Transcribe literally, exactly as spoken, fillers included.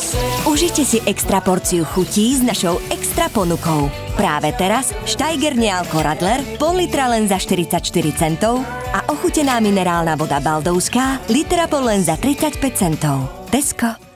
Užite si extra porciu chutí s našou extra ponukou. Práve teraz Steiger Nealko Radler pol litra len za štyridsaťštyri centov a ochutená minerálna voda Baldovská litra pol len za tridsaťpäť centov. Tesco.